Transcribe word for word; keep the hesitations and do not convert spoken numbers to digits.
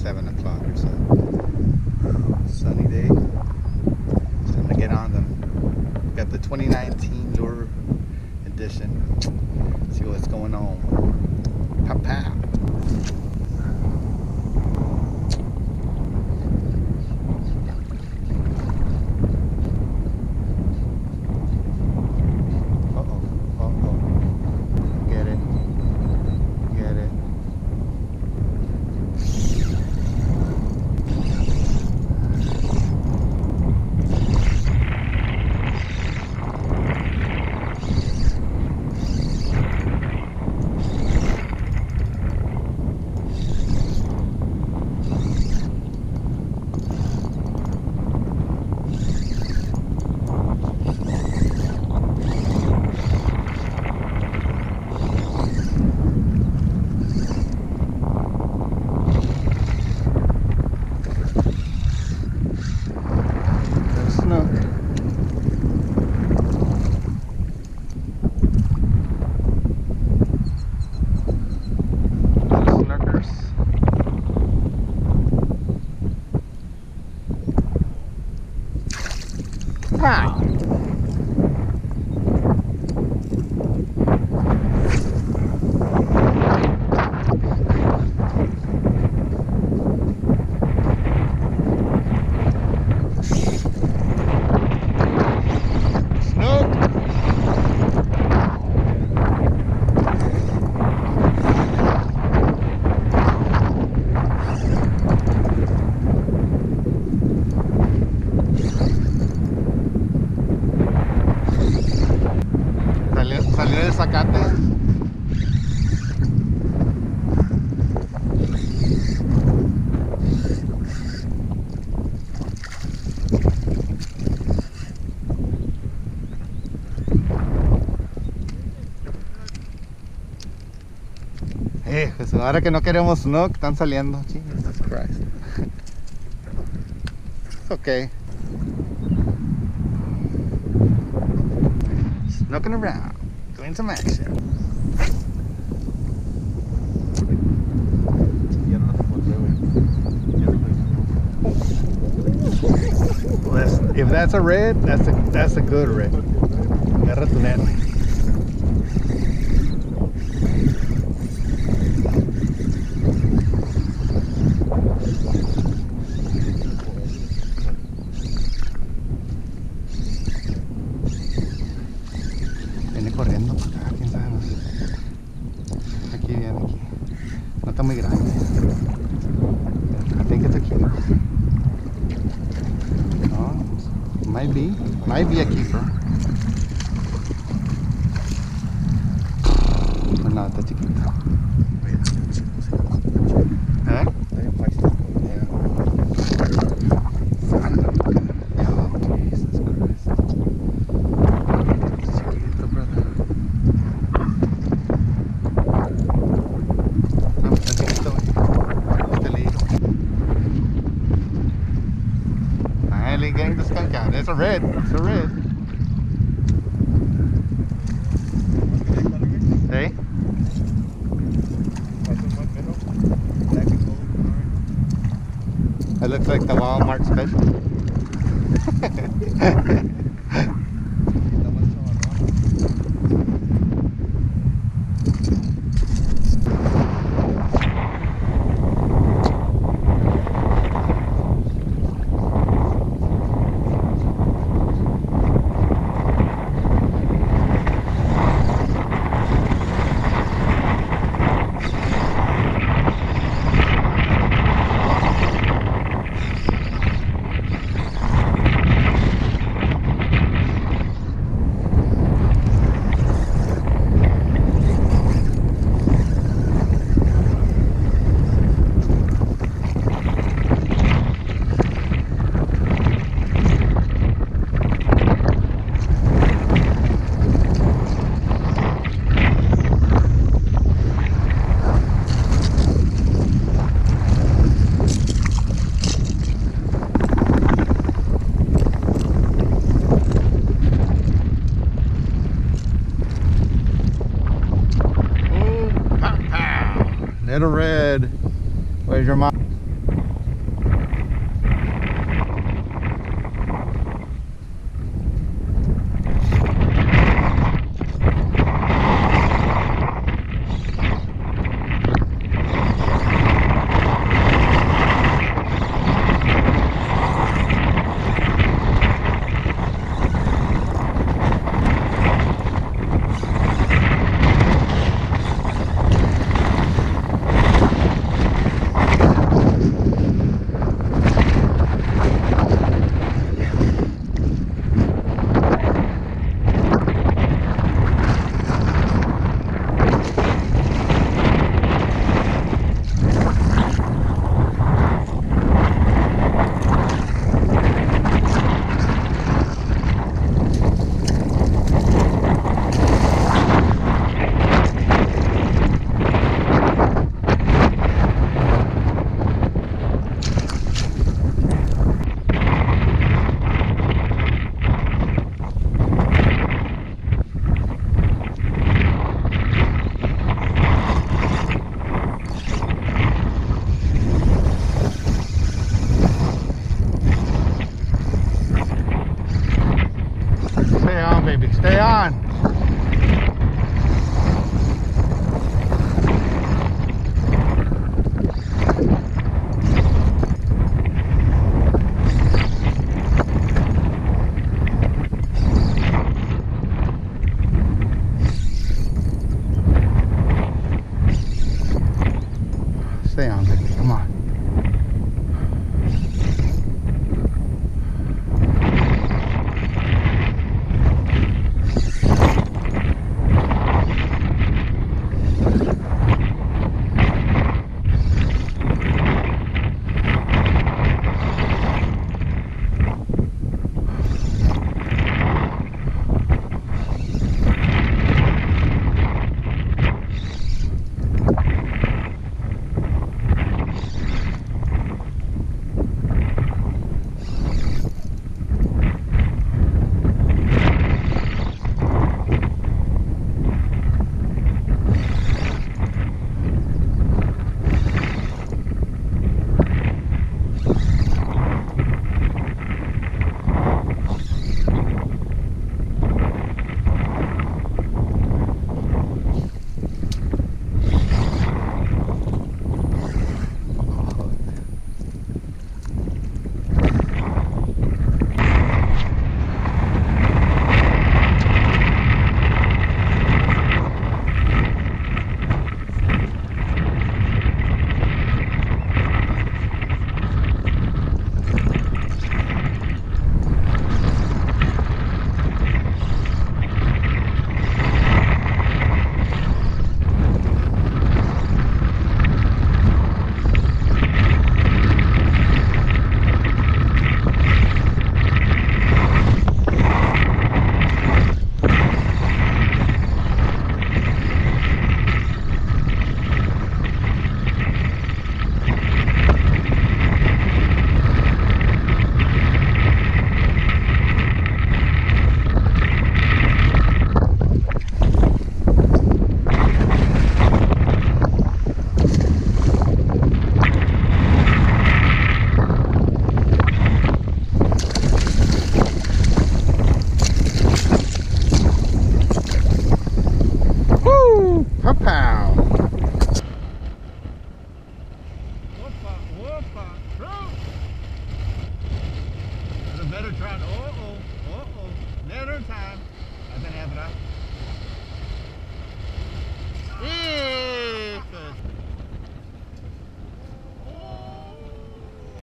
seven o'clock or so. Sunny day. It's time to get on them. Got the twenty nineteen lure edition. See what's going on. Pow pow. Snook. Little snookers. Wow. Salió del zacate. Eh, pues ahora que no queremos Snook, están saliendo. Jesus Christ. It's okay. Snooking around. Doing some action. Well, that's, if that's a red, that's a that's a good red. Agarra tu net. Viene corriendo por acá, quién sabe, no sé. Aquí viene, aquí. No está muy grande. I think it's a keeper. No, might be. Might be a keeper. Pero no, está chiquito. ¿Eh? Getting the skunk out. It's a red. It's a red. Hey? It looks like the Walmart special. Little red. Where's your mom?